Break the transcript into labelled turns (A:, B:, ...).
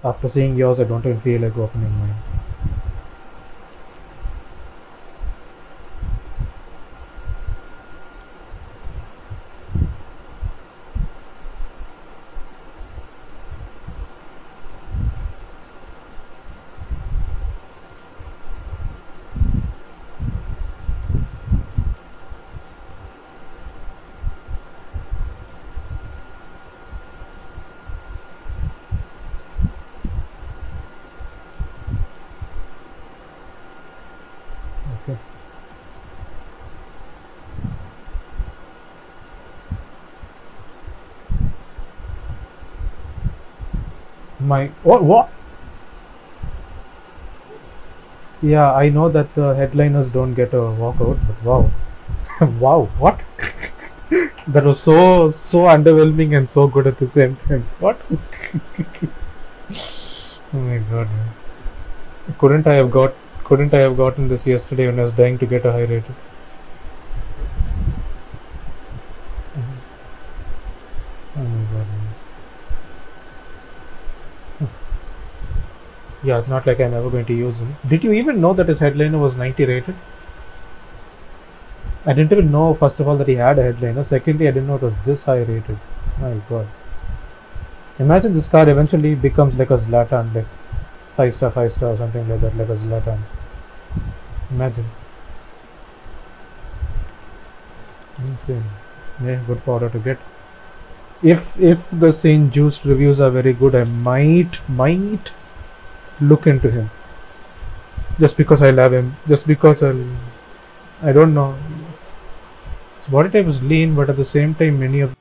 A: After seeing yours, I don't even feel like opening mine. Okay. My what? Yeah, I know that the headliners don't get a walkout, but wow, wow, what? That was so underwhelming and so good at the same time. What? Oh my god, man. Couldn't I have got? Couldn't I have gotten this yesterday when I was dying to get a high rated? Oh my god, man. Yeah, it's not like I'm ever going to use him. Did you even know that his headliner was 90 rated? I didn't even know, first of all, that he had a headliner. Secondly, I didn't know it was this high rated. My god. Imagine this car eventually becomes like a Zlatan, like 5 star, something like that, like a Zlatan. Imagine. Insane. Yeah, good for order to get. If the Saint Juiced reviews are very good, I might look into him. Just because I love him. Just because I don't know. His body type is lean, but at the same time, many of